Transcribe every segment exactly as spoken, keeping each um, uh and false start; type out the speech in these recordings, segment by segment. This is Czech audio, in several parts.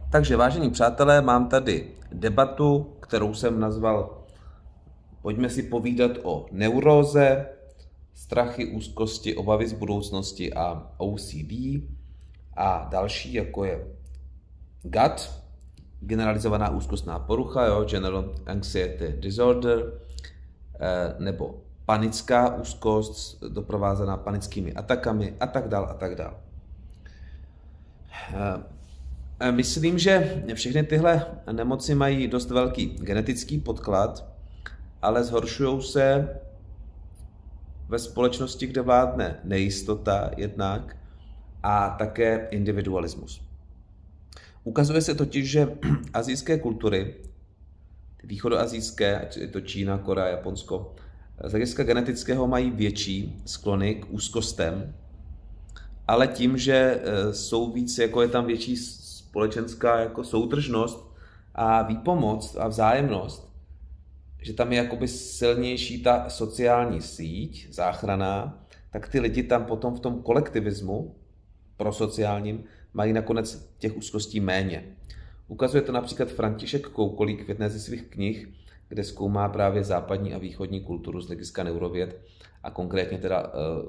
Takže vážení přátelé, mám tady debatu, kterou jsem nazval Pojďme si povídat o neuróze, strachy, úzkosti, obavy z budoucnosti a O C D a další, jako je G A T, generalizovaná úzkostná porucha, jo, General Anxiety Disorder, nebo panická úzkost, doprovázená panickými atakami a tak dál a tak dál. Myslím, že všechny tyhle nemoci mají dost velký genetický podklad, ale zhoršují se ve společnosti, kde vládne nejistota jednak a také individualismus. Ukazuje se totiž, že asijské kultury, ty východoasijské, ať je to Čína, Korea, Japonsko, z hlediska genetického mají větší sklony k úzkostem, ale tím, že jsou víc, jako je tam větší společenská jako soudržnost a výpomoc a vzájemnost, že tam je jakoby silnější ta sociální síť, záchranná, tak ty lidi tam potom v tom kolektivismu prosociálním mají nakonec těch úzkostí méně. Ukazuje to například František Koukolík v jedné ze svých knih, kde zkoumá právě západní a východní kulturu z hlediska neurověd a konkrétně teda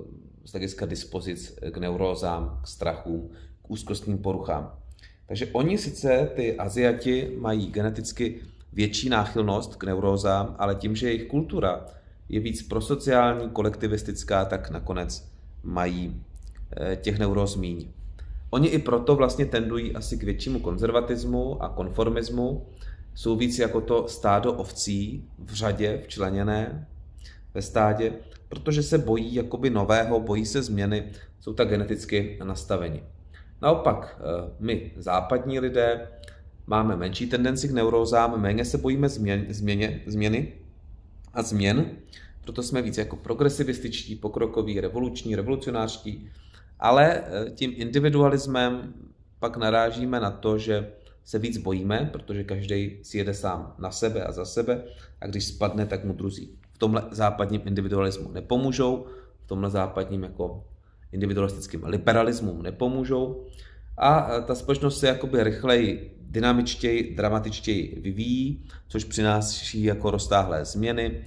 z hlediska dispozic k neurózám, k strachům, k úzkostným poruchám. Takže oni sice, ty Aziati, mají geneticky větší náchylnost k neurózám, ale tím, že jejich kultura je víc prosociální, kolektivistická, tak nakonec mají těch neuróz míň. Oni i proto vlastně tendují asi k většímu konzervatismu a konformismu, jsou víc jako to stádo ovcí v řadě, včleněné ve stádě, protože se bojí jakoby nového, bojí se změny, jsou tak geneticky nastaveni. Naopak, my, západní lidé, máme menší tendenci k neurózám, méně se bojíme změn, změně, změny a změn, proto jsme víc jako progresivističtí, pokrokoví, revoluční, revolucionářští, ale tím individualismem pak narážíme na to, že se víc bojíme, protože každý si jede sám na sebe a za sebe a když spadne, tak mu druzí. V tomhle západním individualismu nepomůžou, v tomhle západním jako individualistickým liberalismu nepomůžou a ta společnost se jakoby rychleji, dynamičtěji, dramatičtěji vyvíjí, což přináší jako roztáhlé změny,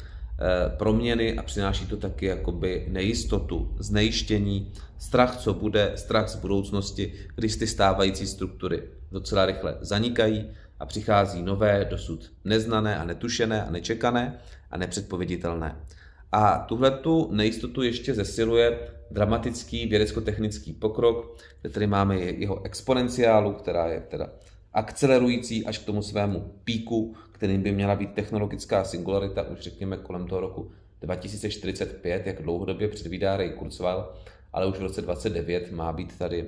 proměny a přináší to taky jakoby nejistotu, znejištění, strach, co bude, strach z budoucnosti, když ty stávající struktury docela rychle zanikají a přichází nové, dosud neznané a netušené a nečekané a nepředpověditelné. A tuhletu nejistotu ještě zesiluje dramatický vědecko-technický pokrok, kde tady máme jeho exponenciálu, která je teda akcelerující až k tomu svému píku, kterým by měla být technologická singularita už řekněme kolem toho roku dva tisíce čtyřicet pět, jak dlouhodobě předvídá Ray Kurzweil, ale už v roce dvacet devět má být tady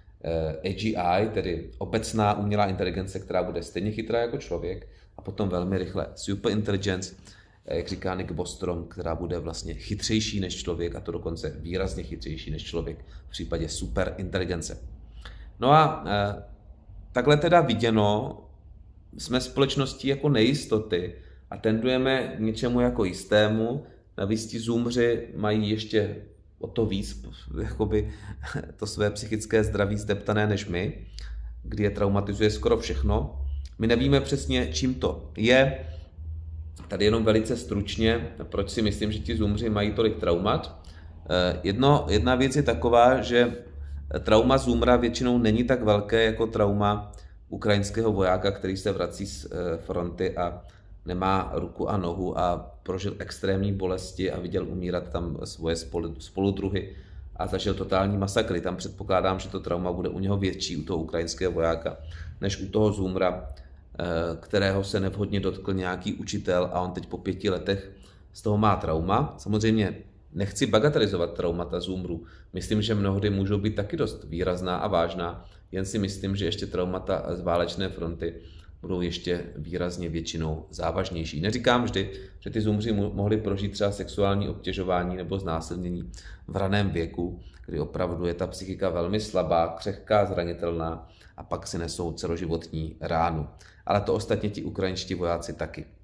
A G I, tedy obecná umělá inteligence, která bude stejně chytrá jako člověk a potom velmi rychle superintelligence, jak říká Nick Bostrom, která bude vlastně chytřejší než člověk a to dokonce výrazně chytřejší než člověk v případě superinteligence. No a e, takhle teda viděno, jsme společností jako nejistoty a tendujeme k něčemu jako jistému. Navíc ti zoomři mají ještě o to víc jakoby, to své psychické zdraví zdeptané než my, kdy je traumatizuje skoro všechno. My nevíme přesně, čím to je. Tady jenom velice stručně, proč si myslím, že ti zoomři mají tolik traumat. Jedno, jedna věc je taková, že trauma zoomra většinou není tak velké jako trauma ukrajinského vojáka, který se vrací z fronty a nemá ruku a nohu a prožil extrémní bolesti a viděl umírat tam svoje spoludruhy a zažil totální masakry. Tam předpokládám, že to trauma bude u něho větší, u toho ukrajinského vojáka, než u toho zoomra, kterého se nevhodně dotkl nějaký učitel a on teď po pěti letech z toho má trauma. Samozřejmě nechci bagatelizovat traumata zoomrů. Myslím, že mnohdy můžou být taky dost výrazná a vážná, jen si myslím, že ještě traumata z válečné fronty budou ještě výrazně většinou závažnější. Neříkám vždy, že ty zoomři mohli prožít třeba sexuální obtěžování nebo znásilnění v raném věku, kdy opravdu je ta psychika velmi slabá, křehká, zranitelná a pak si nesou celoživotní ránu. Ale to ostatně ti ukrajinští vojáci taky.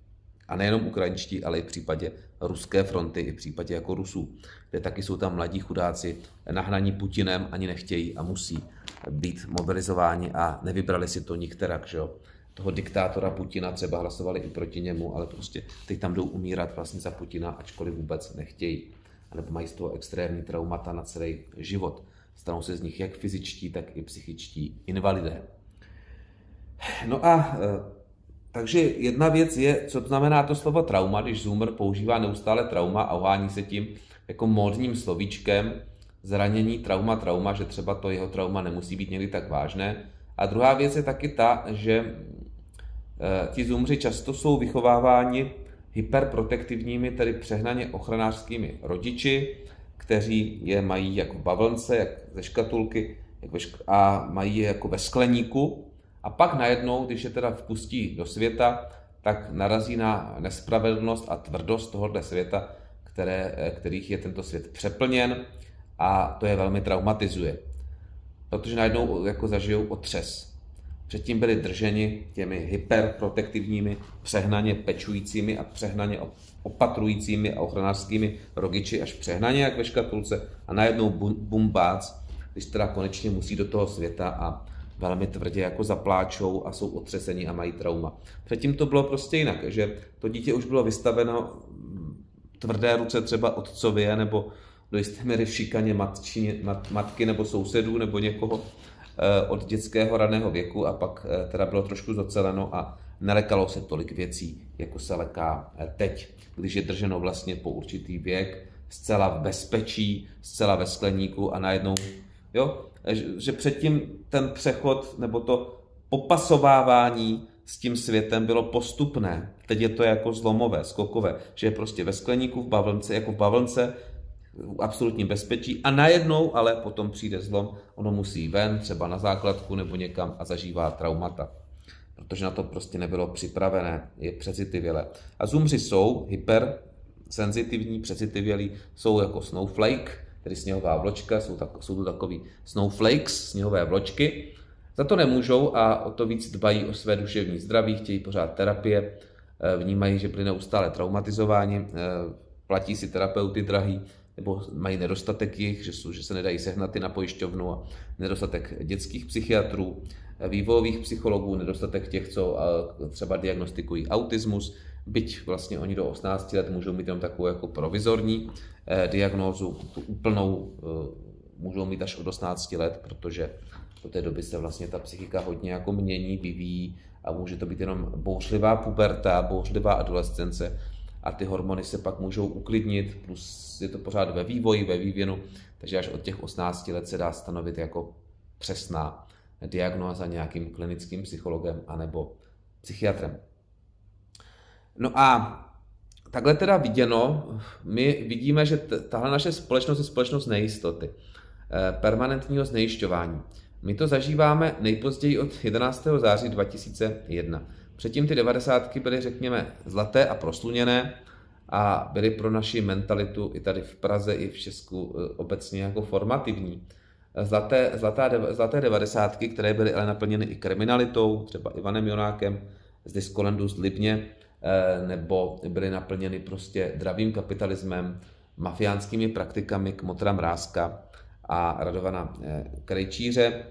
A nejenom ukrajinští, ale i v případě ruské fronty, i v případě jako Rusů, kde taky jsou tam mladí chudáci nahnaní Putinem, ani nechtějí a musí být mobilizováni a nevybrali si to nikterak, že jo. Toho diktátora Putina třeba hlasovali i proti němu, ale prostě teď tam jdou umírat vlastně za Putina, ačkoliv vůbec nechtějí. A nebo mají z toho extrémní traumata na celý život. Stanou se z nich jak fyzičtí, tak i psychičtí invalidé. No a takže jedna věc je, co to znamená to slovo trauma, když Zoomer používá neustále trauma a ohání se tím jako módním slovíčkem zranění, trauma, trauma, že třeba to jeho trauma nemusí být někdy tak vážné. A druhá věc je taky ta, že ti Zoomři často jsou vychováváni hyperprotektivními, tedy přehnaně ochranářskými rodiči, kteří je mají jako v bavlnce, jak ze škatulky, jak ve šk- a mají je jako ve skleníku. A pak najednou, když je teda vpustí do světa, tak narazí na nespravedlnost a tvrdost tohoto světa, které, kterých je tento svět přeplněn, a to je velmi traumatizuje. Protože najednou jako zažijou otřes. Předtím byli drženi těmi hyperprotektivními, přehnaně pečujícími a přehnaně opatrujícími a ochranářskými rodiči až přehnaně, jak ve škatulce, a najednou bumbác, když teda konečně musí do toho světa a velmi tvrdě jako zapláčou a jsou otřeseni a mají trauma. Předtím to bylo prostě jinak, že to dítě už bylo vystaveno tvrdé ruce třeba otcově nebo do jisté míry v šikaně matči, mat, matky nebo sousedů nebo někoho eh, od dětského raného věku, a pak eh, teda bylo trošku zoceleno a nelekalo se tolik věcí, jako se leká eh, teď, když je drženo vlastně po určitý věk, zcela v bezpečí, zcela ve skleníku a najednou, jo, že předtím ten přechod nebo to popasovávání s tím světem bylo postupné. Teď je to jako zlomové, skokové, že je prostě ve skleníku, v bavlnce, jako v bavlnce, v absolutním bezpečí, a najednou ale potom přijde zlom, ono musí ven, třeba na základku nebo někam, a zažívá traumata. Protože na to prostě nebylo připravené, je přecitivělé. A Zoomři jsou hypersenzitivní, přecitivělí, jsou jako snowflake, tedy sněhová vločka, jsou, tak, jsou to takový snowflakes, sněhové vločky. Za to nemůžou a o to víc dbají o své duševní zdraví, chtějí pořád terapie, vnímají, že byli neustále traumatizováni, platí si terapeuty drahý, nebo mají nedostatek jich, že, jsou, že se nedají sehnat na pojišťovnu, a nedostatek dětských psychiatrů, vývojových psychologů, nedostatek těch, co třeba diagnostikují autismus, byť vlastně oni do osmnácti let můžou mít jenom takovou jako provizorní eh, diagnózu, tu úplnou eh, můžou mít až od osmnácti let, protože do té doby se vlastně ta psychika hodně jako mění, vyvíjí a může to být jenom bouřlivá puberta, bouřlivá adolescence a ty hormony se pak můžou uklidnit, plus je to pořád ve vývoji, ve vývinu, takže až od těch osmnácti let se dá stanovit jako přesná diagnóza nějakým klinickým psychologem anebo psychiatrem. No a takhle teda viděno, my vidíme, že tahle naše společnost je společnost nejistoty, permanentního znejišťování. My to zažíváme nejpozději od jedenáctého září dva tisíce jedna. Předtím ty devadesátky byly, řekněme, zlaté a prosluněné a byly pro naši mentalitu i tady v Praze, i v Česku obecně jako formativní. Zlaté, zlatá, zlaté devadesátky, které byly ale naplněny i kriminalitou, třeba Ivanem Jonákem z Diskolandu z Libně, nebo byly naplněny prostě dravým kapitalismem, mafiánskými praktikami Kmotra Mrázka a Radovana Krejčíře.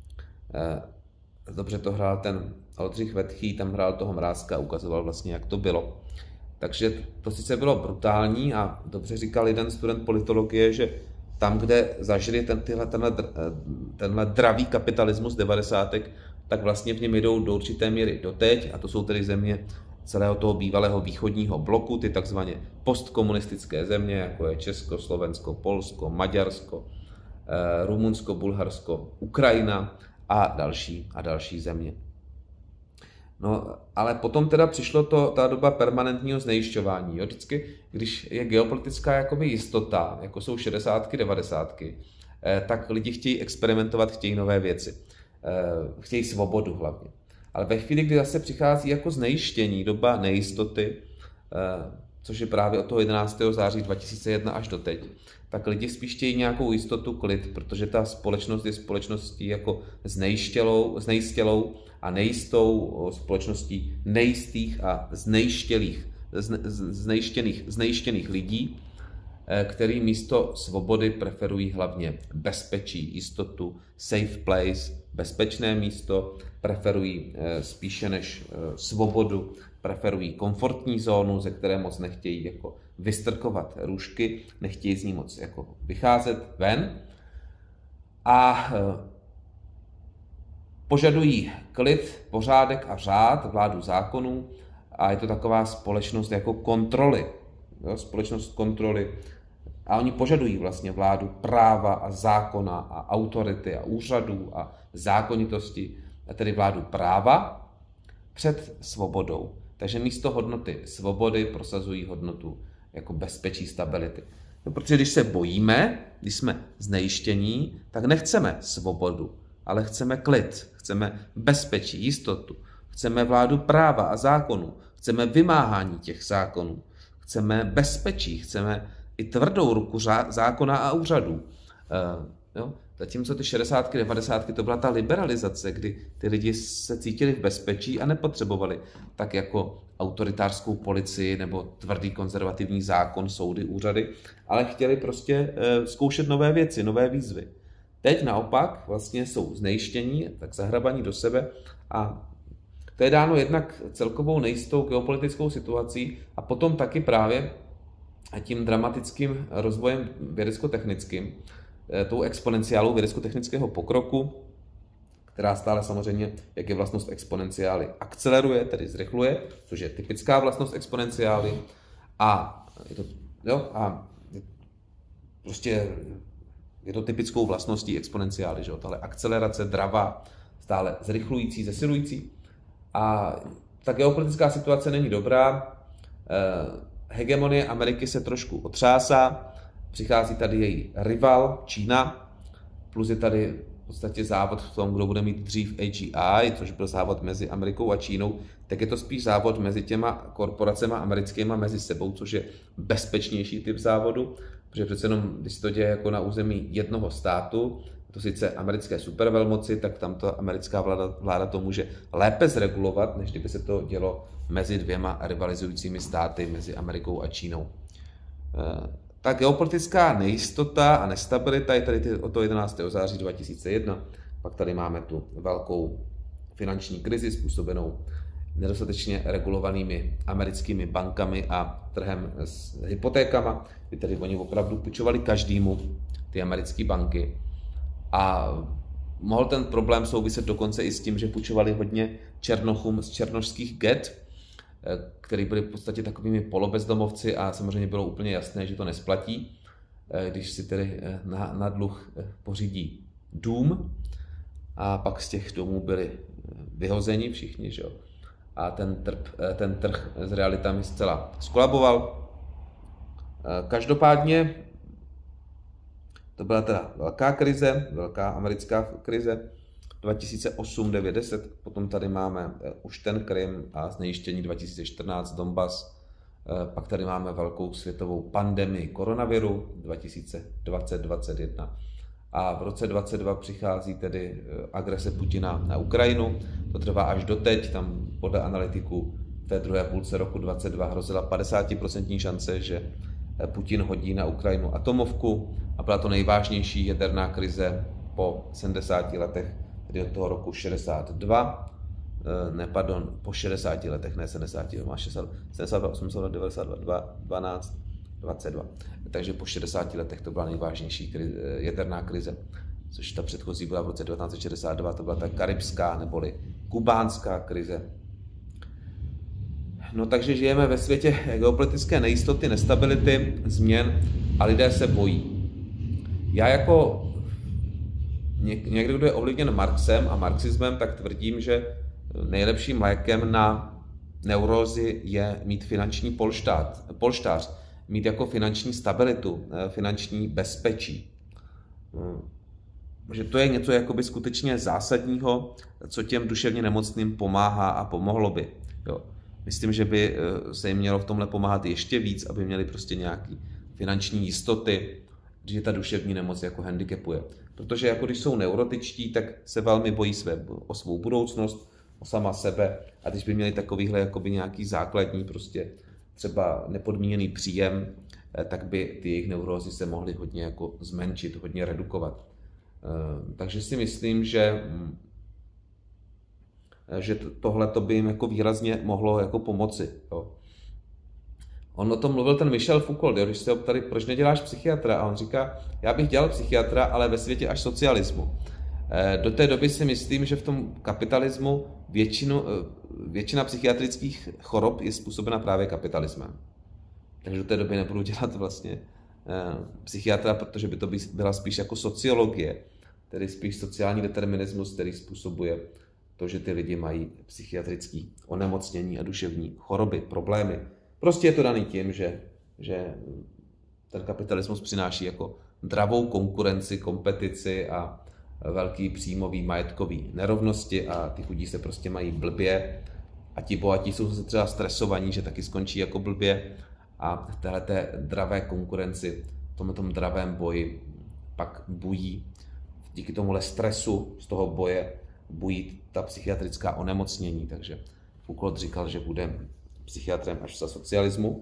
Dobře to hrál ten Oldřich Vetchý, tam hrál toho Mrázka a ukazoval vlastně, jak to bylo. Takže to sice bylo brutální a dobře říkal jeden student politologie, že tam, kde zažili ten, tyhle, tenhle, tenhle dravý kapitalismus devadesátek, tak vlastně v něm jdou do určité míry doteď, a to jsou tedy země celého toho bývalého východního bloku, ty takzvaně postkomunistické země, jako je Česko, Slovensko, Polsko, Maďarsko, Rumunsko, Bulharsko, Ukrajina a další a další země. No, ale potom teda přišlo to, ta doba permanentního znejišťování. Jo? Vždycky, když je geopolitická jakoby jistota, jako jsou šedesátky, devadesátky, eh, tak lidi chtějí experimentovat, chtějí nové věci. Eh, chtějí svobodu hlavně. Ale ve chvíli, kdy zase přichází jako znejištění, doba nejistoty, eh, což je právě od toho jedenáctého září dva tisíce jedna až doteď, tak lidi spíš chtějí nějakou jistotu, klid, protože ta společnost je společností jako znejistělou a nejistou společností nejistých a znejštělých znejištěných, znejištěných lidí, který místo svobody preferují hlavně bezpečí, jistotu, safe place, bezpečné místo, preferují spíše než svobodu, preferují komfortní zónu, ze které moc nechtějí jako vystrkovat růžky, nechtějí z ní moc jako vycházet ven a požadují klid, pořádek a řád, vládu zákonů a je to taková společnost jako kontroly, jo, společnost kontroly. A oni požadují vlastně vládu práva a zákona a autority a úřadů a zákonitosti, a tedy vládu práva před svobodou. Takže místo hodnoty svobody prosazují hodnotu jako bezpečí, stability. No, protože když se bojíme, když jsme znejištění, tak nechceme svobodu, ale chceme klid, chceme bezpečí, jistotu, chceme vládu práva a zákonů, chceme vymáhání těch zákonů, chceme bezpečí, chceme i tvrdou ruku zákona a úřadů. Uh, jo? Zatímco ty šedesátky, devadesátky to byla ta liberalizace, kdy ty lidi se cítili v bezpečí a nepotřebovali tak jako autoritářskou policii nebo tvrdý konzervativní zákon, soudy, úřady, ale chtěli prostě uh, zkoušet nové věci, nové výzvy. Teď naopak vlastně jsou znejištění, tak zahrabaní do sebe a to je dáno jednak celkovou nejistou geopolitickou situací a potom taky právě tím dramatickým rozvojem vědecko-technickým, tou exponenciálou vědecko-technického pokroku, která stále samozřejmě, jak je vlastnost exponenciály, akceleruje, tedy zrychluje, což je typická vlastnost exponenciály a je to, jo, a je, prostě je to typickou vlastností exponenciály, že jo, tahle akcelerace, dravá, stále zrychlující, zesilující a ta geopolitická situace není dobrá. Hegemonie Ameriky se trošku otřásá, přichází tady její rival Čína, plus je tady v podstatě závod v tom, kdo bude mít dřív A G I, což byl závod mezi Amerikou a Čínou, tak je to spíš závod mezi těma korporacemi americkými mezi sebou, což je bezpečnější typ závodu, protože přece jenom, když se to děje jako na území jednoho státu, to sice americké supervelmoci, tak tam ta americká vláda, vláda to může lépe zregulovat, než kdyby se to dělo mezi dvěma rivalizujícími státy, mezi Amerikou a Čínou. Ta geopolitická nejistota a nestabilita je tady od toho jedenáctého září dva tisíce jedna. Pak tady máme tu velkou finanční krizi způsobenou nedostatečně regulovanými americkými bankami a trhem s hypotékama, kdy tady oni opravdu půjčovali každému, ty americké banky. A mohl ten problém souviset dokonce i s tím, že půjčovali hodně černochům z černošských get, který byli v podstatě takovými polobezdomovci a samozřejmě bylo úplně jasné, že to nesplatí, když si tedy na, na dluh pořídí dům a pak z těch domů byli vyhozeni všichni, že jo? A ten, trp, ten trh s realitami zcela skolaboval. Každopádně to byla teda velká krize, velká americká krize, dva tisíce osm, devět, deset, potom tady máme už ten Krym a znejištění dva tisíce čtrnáct, Donbas, pak tady máme velkou světovou pandemii koronaviru dva tisíce dvacet, dvacet jedna a v roce dvacet dva přichází tedy agrese Putina na Ukrajinu, to trvá až doteď, tam podle analytiků v té druhé půlce roku dvacet dva hrozila padesát procent šance, že Putin hodí na Ukrajinu atomovku a byla to nejvážnější jaderná krize po sedmdesáti letech, tedy od toho roku šedesát dva, ne, pardon, po šedesáti letech, ne sedmdesáti, má sedmdesát dva, osmdesát, devadesát dva, dvanáct, dvacet dva. Takže po šedesáti letech to byla nejvážnější krize, jaderná krize, což ta předchozí byla v roce devatenáct set šedesát dva, to byla ta karibská neboli kubánská krize. No takže žijeme ve světě geopolitické nejistoty, nestability, změn a lidé se bojí. Já jako někdo, kdo je ovlivněn Marxem a marxismem, tak tvrdím, že nejlepším lékem na neurózy je mít finanční polštář, polštář, mít jako finanční stabilitu, finanční bezpečí. Že to je něco jakoby skutečně zásadního, co těm duševně nemocným pomáhá a pomohlo by. Jo. Myslím, že by se jim mělo v tomhle pomáhat ještě víc, aby měli prostě nějaký finanční jistoty, že ta duševní nemoc jako handicapuje. Protože jako když jsou neurotičtí, tak se velmi bojí své, o svou budoucnost, o sama sebe a když by měli takovýhle jakoby nějaký základní prostě třeba nepodmíněný příjem, tak by ty jejich neurózy se mohly hodně jako zmenšit, hodně redukovat. Takže si myslím, že, že tohle by jim jako výrazně mohlo jako pomoci. Jo. On o tom mluvil ten Michel Foucault, jo, když se ho ptali, proč neděláš psychiatra? A on říká, já bych dělal psychiatra, ale ve světě až socialismu. Do té doby si myslím, že v tom kapitalismu většinu, většina psychiatrických chorob je způsobena právě kapitalismem. Takže do té doby nebudu dělat vlastně psychiatra, protože by to byla spíš jako sociologie, tedy spíš sociální determinismus, který způsobuje to, že ty lidi mají psychiatrické onemocnění a duševní choroby, problémy. Prostě je to daný tím, že, že ten kapitalismus přináší jako dravou konkurenci, kompetici a velký příjmový majetkový nerovnosti a ty chudí se prostě mají blbě a ti bohatí jsou zase třeba stresovaní, že taky skončí jako blbě a v téhleté dravé konkurenci, v tomhle tom dravém boji pak bují, díky tomuhle stresu z toho boje bují ta psychiatrická onemocnění, takže Foucault říkal, že bude psychiatrem až za socialismu.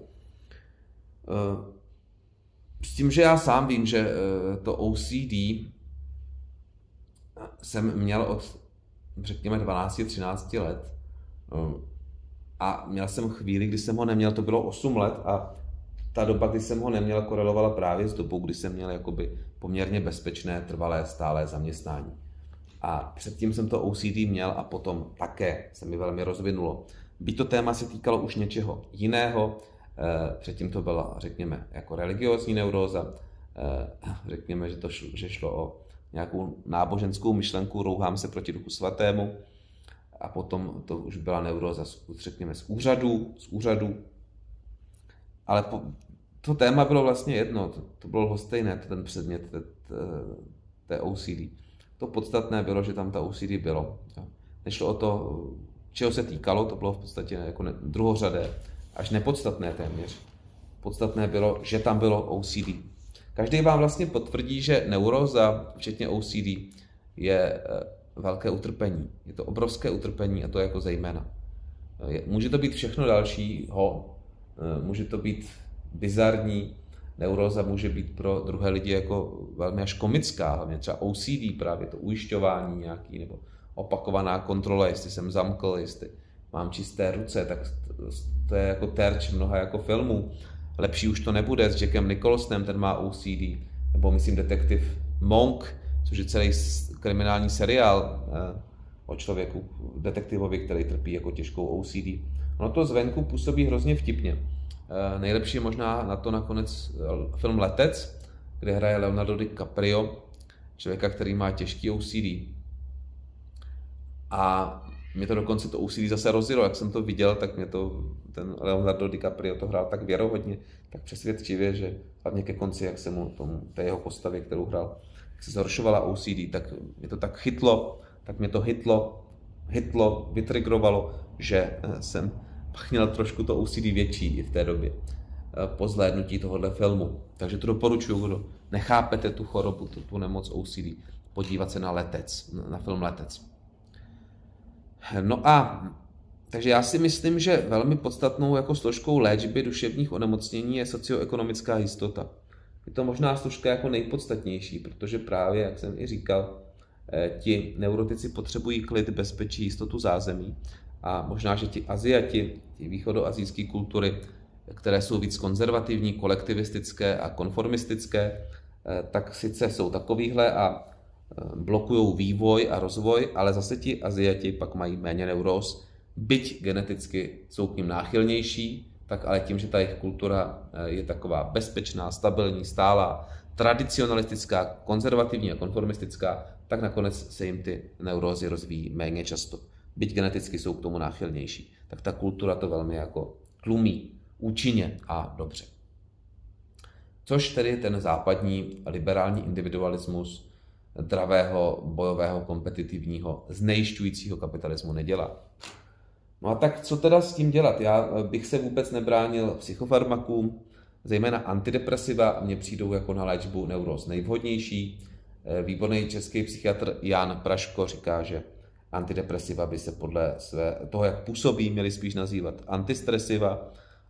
S tím, že já sám vím, že to O C D jsem měl od, řekněme, dvanáct třináct let a měl jsem chvíli, kdy jsem ho neměl, to bylo osm let a ta doba, kdy jsem ho neměl, korelovala právě s dobou, kdy jsem měl jakoby poměrně bezpečné, trvalé, stálé zaměstnání. A předtím jsem to O C D měl a potom také se mi velmi rozvinulo. Byť to téma se týkalo už něčeho jiného, předtím to byla, řekněme, jako religiózní neuróza, řekněme, že to šlo, že šlo o nějakou náboženskou myšlenku, rouhám se proti Duchu Svatému, a potom to už byla neuróza, řekněme, z úřadu, z úřadu. Ale po, to téma bylo vlastně jedno, to, to bylo lhostejné, to ten předmět té, té O C D. To podstatné bylo, že tam ta O C D bylo. Nešlo o to, čeho se týkalo, to bylo v podstatě jako druhořadé, až nepodstatné téměř. Podstatné bylo, že tam bylo O C D. Každý vám vlastně potvrdí, že neuróza, včetně O C D, je velké utrpení. Je to obrovské utrpení a to jako zejména. Může to být všechno dalšího, může to být bizarní, neuróza může být pro druhé lidi jako velmi až komická, hlavně třeba O C D, právě to ujišťování nějaký, nebo opakovaná kontrola, jestli jsem zamkl, jestli mám čisté ruce, tak to je jako terč mnoha jako filmů. Lepší už to nebude s Jackem Nicholsonem, ten má O C D, nebo myslím detektiv Monk, což je celý kriminální seriál o člověku, detektivovi, který trpí jako těžkou O C D. Ono to zvenku působí hrozně vtipně. Nejlepší je možná na to nakonec film Letec, kde hraje Leonardo DiCaprio, člověka, který má těžký O C D. A mě to dokonce to O C D zase rozjelo, jak jsem to viděl, tak mě to, ten Leonardo DiCaprio to hrál tak věrohodně, tak přesvědčivě, že hlavně ke konci, jak se mu tomu, té jeho postavě, kterou hrál, jak se zhoršovala O C D, tak mě to tak chytlo, tak mě to hitlo, hitlo, vytrigrovalo, že jsem pak měl trošku to O C D větší i v té době, po zhlédnutí tohohle filmu. Takže to doporučuju, kdo nechápete tu chorobu, tu, tu nemoc O C D, podívat se na Letec, na film Letec. No a takže já si myslím, že velmi podstatnou jako složkou léčby duševních onemocnění je socioekonomická jistota. Je to možná složka jako nejpodstatnější, protože právě, jak jsem i říkal, ti neurotici potřebují klid, bezpečí, jistotu zázemí. A možná, že ti Aziati, ti východoazijské kultury, které jsou víc konzervativní, kolektivistické a konformistické, tak sice jsou takovýhle a blokují vývoj a rozvoj, ale zase ti Aziati pak mají méně neuróz, byť geneticky jsou k nim náchylnější, tak ale tím, že ta jejich kultura je taková bezpečná, stabilní, stálá, tradicionalistická, konzervativní a konformistická, tak nakonec se jim ty neurózy rozvíjí méně často. Byť geneticky jsou k tomu náchylnější, tak ta kultura to velmi jako tlumí účinně a dobře. Což tedy ten západní liberální individualismus dravého, bojového, kompetitivního, znejišťujícího kapitalismu nedělá. No a tak co teda s tím dělat? Já bych se vůbec nebránil psychofarmakům, zejména antidepresiva mně přijdou jako na léčbu neuróz nejvhodnější. Výborný český psychiatr Jan Praško říká, že antidepresiva by se podle své, toho, jak působí, měly spíš nazývat antistresiva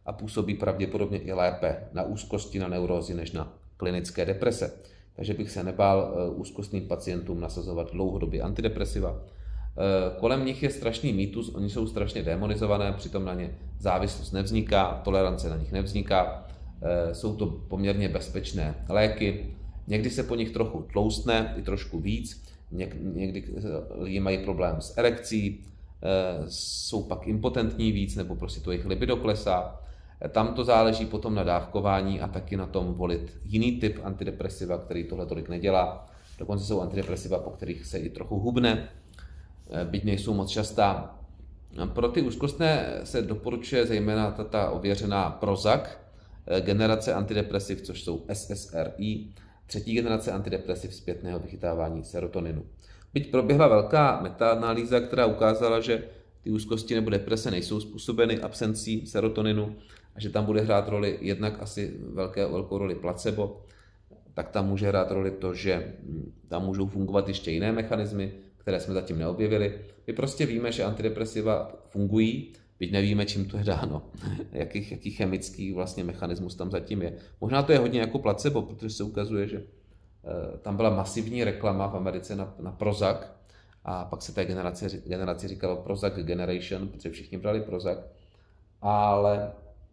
a působí pravděpodobně i lépe na úzkosti, na neurózy, než na klinické deprese. Takže bych se nebál úzkostným pacientům nasazovat dlouhodobě antidepresiva. Kolem nich je strašný mýtus, oni jsou strašně demonizované, přitom na ně závislost nevzniká, tolerance na nich nevzniká, jsou to poměrně bezpečné léky, někdy se po nich trochu tloustne, i trošku víc, někdy lidi mají problém s erekcí, jsou pak impotentní víc, nebo prostě to jejich libido klesá. Tam to záleží potom na dávkování a taky na tom volit jiný typ antidepresiva, který tohle tolik nedělá. Dokonce jsou antidepresiva, po kterých se i trochu hubne, byť nejsou moc častá. Pro ty úzkostné se doporučuje zejména ta ověřená Prozac, generace antidepresiv, což jsou S S R I, třetí generace antidepresiv zpětného vychytávání serotoninu. Byť proběhla velká metaanalýza, která ukázala, že ty úzkosti nebo deprese nejsou způsobeny absencí serotoninu a že tam bude hrát roli jednak asi velké, velkou roli placebo, tak tam může hrát roli to, že tam můžou fungovat ještě jiné mechanismy, které jsme zatím neobjevili. My prostě víme, že antidepresiva fungují, byť nevíme, čím to je dáno, jaký, jaký chemický vlastně mechanismus tam zatím je. Možná to je hodně jako placebo, protože se ukazuje, že tam byla masivní reklama v Americe na, na Prozac a pak se té generaci, generaci říkalo Prozac Generation, protože všichni brali Prozac, ale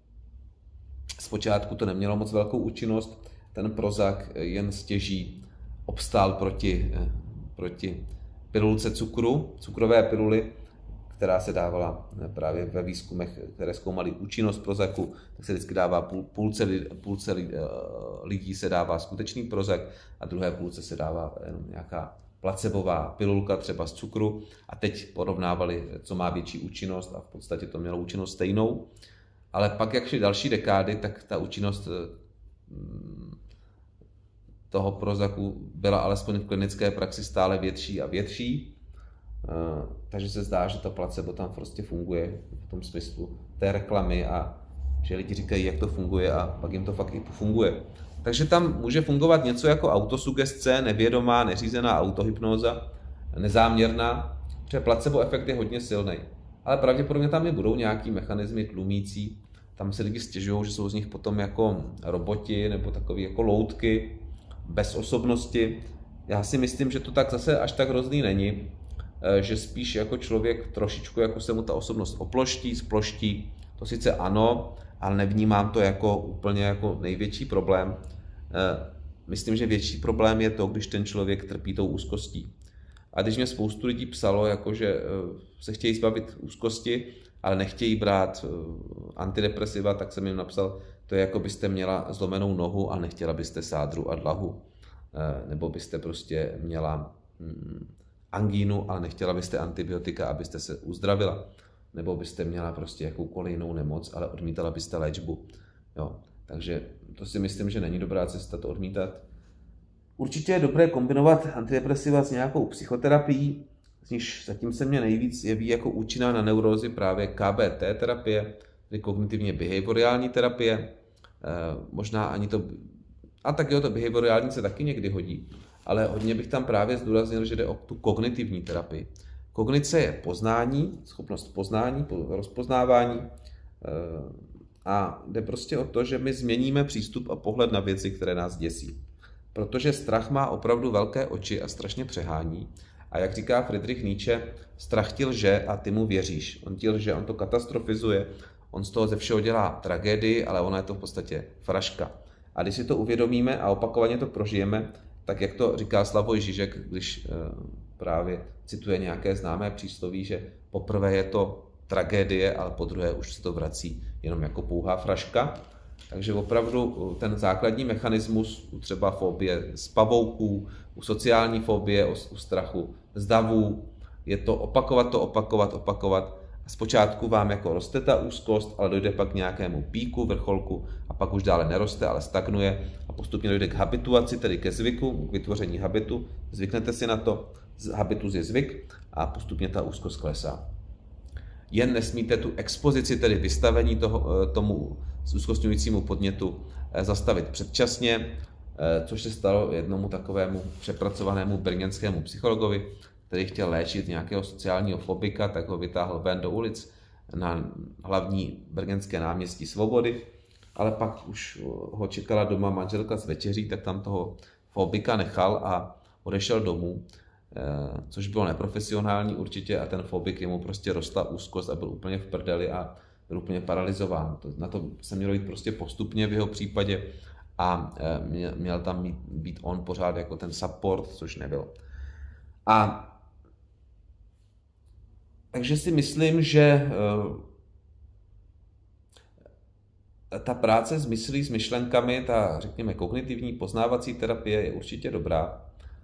zpočátku to nemělo moc velkou účinnost. Ten Prozac jen stěží obstál proti, proti pilulce cukru, cukrové piluly, která se dávala právě ve výzkumech, které zkoumaly účinnost Prozacu, tak se vždycky dává půl, půlce, půlce lidí se dává skutečný Prozac a druhé půlce se dává jenom nějaká placebová pilulka třeba z cukru a teď porovnávali, co má větší účinnost a v podstatě to mělo účinnost stejnou. Ale pak, jak šly další dekády, tak ta účinnost toho Prozacu byla alespoň v klinické praxi stále větší a větší. Takže se zdá, že to placebo tam prostě funguje v tom smyslu té reklamy a že lidi říkají, jak to funguje a pak jim to fakt i funguje. Takže tam může fungovat něco jako autosugestce, nevědomá, neřízená autohypnóza, nezáměrná, protože placebo efekt je hodně silný. Ale pravděpodobně tam i budou nějaký mechanismy tlumící. Tam se lidi stěžují, že jsou z nich potom jako roboti nebo takový jako loutky bez osobnosti. Já si myslím, že to tak zase až tak hrozný není, že spíš jako člověk trošičku jako se mu ta osobnost oploští, sploští. To sice ano, ale nevnímám to jako úplně jako největší problém. Myslím, že větší problém je to, když ten člověk trpí tou úzkostí. A když mě spoustu lidí psalo, jako že se chtějí zbavit úzkosti, ale nechtějí brát antidepresiva, tak jsem jim napsal, to je jako byste měla zlomenou nohu a nechtěla byste sádru a dlahu. Nebo byste prostě měla angínu, ale nechtěla byste antibiotika, abyste se uzdravila. Nebo byste měla prostě jakoukoliv jinou nemoc, ale odmítala byste léčbu. Jo. Takže to si myslím, že není dobrá cesta to odmítat. Určitě je dobré kombinovat antidepresiva s nějakou psychoterapií, z níž zatím se mě nejvíc jeví jako účinná na neurózy právě K B T terapie, tedy kognitivně behaviorální terapie. E, možná ani to, a tak jo, to behaviorální se taky někdy hodí, ale hodně bych tam právě zdůraznil, že jde o tu kognitivní terapii. Kognice je poznání, schopnost poznání, rozpoznávání e, a jde prostě o to, že my změníme přístup a pohled na věci, které nás děsí. Protože strach má opravdu velké oči a strašně přehání. A jak říká Friedrich Nietzsche, strach ti lže a ty mu věříš. On ti lže, on to katastrofizuje, on z toho ze všeho dělá tragédii, ale ona je to v podstatě fraška. A když si to uvědomíme a opakovaně to prožijeme, tak jak to říká Slavoj Žižek, když právě cituje nějaké známé přísloví, že poprvé je to tragédie, ale po druhé už se to vrací jenom jako pouhá fraška. Takže opravdu ten základní mechanismus u třeba fobie z pavouků, u sociální fobie, u strachu z davů, je to opakovat, to opakovat, opakovat. A zpočátku vám jako roste ta úzkost, ale dojde pak k nějakému píku, vrcholku a pak už dále neroste, ale stagnuje a postupně dojde k habituaci, tedy ke zvyku, k vytvoření habitu. Zvyknete si na to, habitus je zvyk a postupně ta úzkost klesá. Jen nesmíte tu expozici, tedy vystavení toho, tomu úzkostňujícímu podnětu zastavit předčasně, což se stalo jednomu takovému přepracovanému brněnskému psychologovi, který chtěl léčit nějakého sociálního fobika, tak ho vytáhl ven do ulic na hlavní brněnské náměstí Svobody, ale pak už ho čekala doma manželka s večeří, tak tam toho fobika nechal a odešel domů, což bylo neprofesionální určitě a ten fobik, jemu prostě rostla úzkost a byl úplně v prdeli a byl úplně paralizován. Na to se mělo jít prostě postupně v jeho případě a měl tam být on pořád jako ten support, což nebylo. A takže si myslím, že ta práce s myslí, s myšlenkami, ta, řekněme, kognitivní poznávací terapie je určitě dobrá.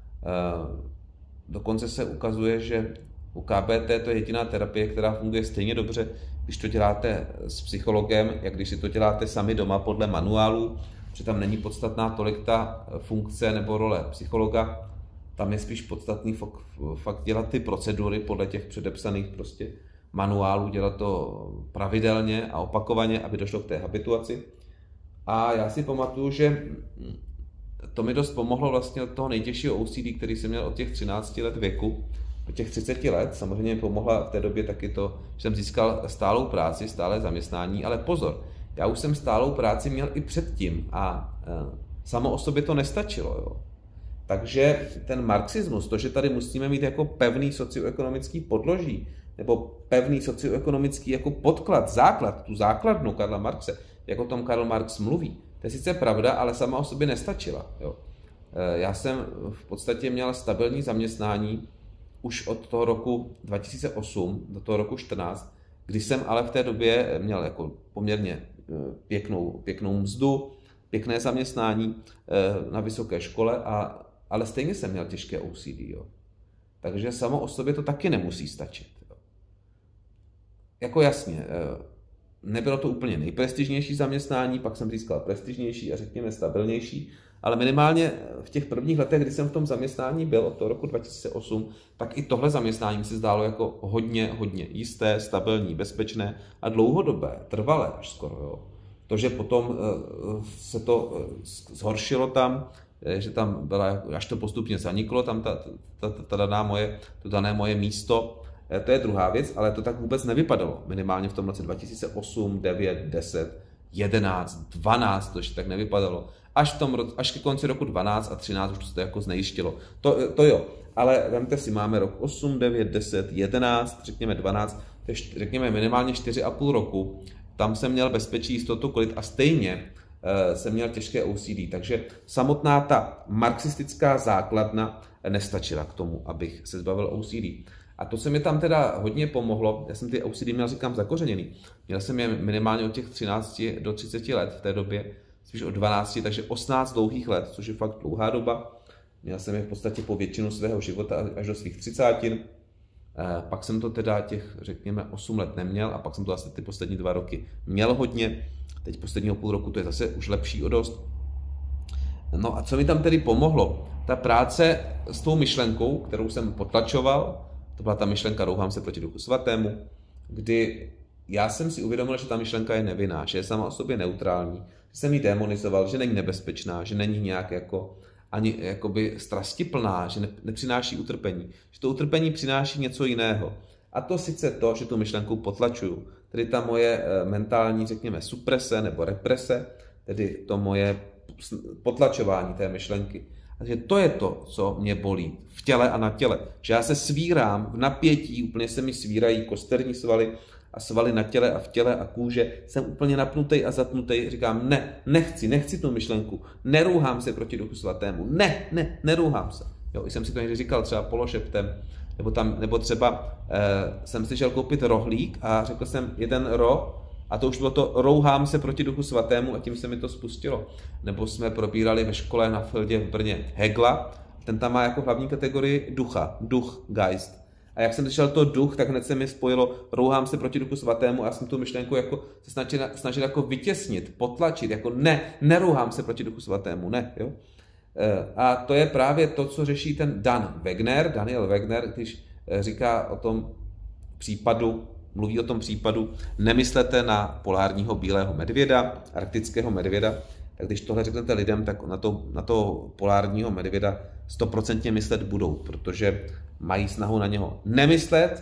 Dokonce se ukazuje, že u K B T to je jediná terapie, která funguje stejně dobře, když to děláte s psychologem, jak když si to děláte sami doma podle manuálu, že tam není podstatná tolik ta funkce nebo role psychologa. Tam je spíš podstatný fakt dělat ty procedury podle těch předepsaných prostě manuálů, dělat to pravidelně a opakovaně, aby došlo k té habituaci. A já si pamatuju, že to mi dost pomohlo vlastně od toho nejtěžšího O C D, který jsem měl od těch třinácti let věku, do těch třiceti let. Samozřejmě mi pomohla v té době taky to, že jsem získal stálou práci, stálé zaměstnání, ale pozor, já už jsem stálou práci měl i předtím a samo o sobě to nestačilo. Jo. Takže ten marxismus, to, že tady musíme mít jako pevný socioekonomický podloží, nebo pevný socioekonomický jako podklad, základ, tu základnu Karla Marxe, jak o tom Karl Marx mluví, to je sice pravda, ale sama o sobě nestačila. Jo. Já jsem v podstatě měl stabilní zaměstnání už od toho roku dva tisíce osm do toho roku čtrnáct, kdy jsem ale v té době měl jako poměrně pěknou, pěknou mzdu, pěkné zaměstnání na vysoké škole, a, ale stejně jsem měl těžké O C D. Jo. Takže samo o sobě to taky nemusí stačit. Jo. Jako jasně, nebylo to úplně nejprestižnější zaměstnání, pak jsem získal prestižnější a řekněme stabilnější, ale minimálně v těch prvních letech, kdy jsem v tom zaměstnání byl od toho roku dva tisíce osm, tak i tohle zaměstnání se zdálo jako hodně, hodně jisté, stabilní, bezpečné a dlouhodobé, trvalé až skoro. Jo. To, že potom se to zhoršilo tam, že tam byla, až to postupně zaniklo, tam ta, ta, ta, ta daná moje, to dané moje místo, to je druhá věc, ale to tak vůbec nevypadalo. Minimálně v tom roce dva tisíce osm, devět, deset, jedenáct, dvanáct, to ještě tak nevypadalo. Až, v tom, až ke konci roku dvanáct a třináct už to se jako znejištilo. To, to jo, ale vemte si, máme rok osm, devět, deset, jedenáct, řekněme dvanáct, řekněme minimálně čtyři a půl roku. Tam jsem měl bezpečí, jistotu, klid a stejně uh, jsem měl těžké O C D. Takže samotná ta marxistická základna nestačila k tomu, abych se zbavil O C D. A to se mi tam teda hodně pomohlo. Já jsem ty O C D měl, říkám, zakořeněný. Měl jsem je minimálně od těch třinácti do třiceti let v té době, spíš od dvanácti, takže osmnáct dlouhých let, což je fakt dlouhá doba. Měl jsem je v podstatě po většinu svého života až do svých třicátin. Pak jsem to teda těch, řekněme, osm let neměl a pak jsem to asi ty poslední dva roky měl hodně. Teď posledního půl roku to je zase už lepší o dost. No a co mi tam tedy pomohlo? Ta práce s tou myšlenkou, kterou jsem potlačoval, to byla ta myšlenka rouhám se proti Duchu Svatému, kdy já jsem si uvědomil, že ta myšlenka je nevinná, že je sama o sobě neutrální, že jsem ji demonizoval, že není nebezpečná, že není nějak jako ani jakoby strastiplná, že ne, nepřináší utrpení, že to utrpení přináší něco jiného. A to sice to, že tu myšlenku potlačuju, tedy ta moje mentální, řekněme, suprese nebo represe, tedy to moje potlačování té myšlenky. Takže to je to, co mě bolí v těle a na těle. Že já se svírám v napětí, úplně se mi svírají kosterní svaly a svaly na těle a v těle a kůže. Jsem úplně napnutý a zatnutý. Říkám, ne, nechci, nechci tu myšlenku. Nerouhám se proti Duchu Svatému. Ne, ne, nerouhám se. Jo, jsem si to někdy říkal třeba pološeptem. Nebo, tam, nebo třeba eh, jsem si šel koupit rohlík a řekl jsem jeden ro, a to už bylo to rouhám se proti Duchu Svatému a tím se mi to spustilo. Nebo jsme probírali ve škole na Fildě v Brně Hegla, ten tam má jako hlavní kategorii ducha, duch, geist. A jak jsem slyšel to duch, tak hned se mi spojilo rouhám se proti Duchu Svatému a já jsem tu myšlenku jako se snažil, snažil jako vytěsnit, potlačit, jako ne, nerouhám se proti Duchu Svatému, ne, jo. A to je právě to, co řeší ten Dan Wegner, Daniel Wegner, když říká o tom případu, mluví o tom případu, nemyslete na polárního bílého medvěda, arktického medvěda, tak když tohle řeknete lidem, tak na to, na to polárního medvěda stoprocentně myslet budou, protože mají snahu na něho nemyslet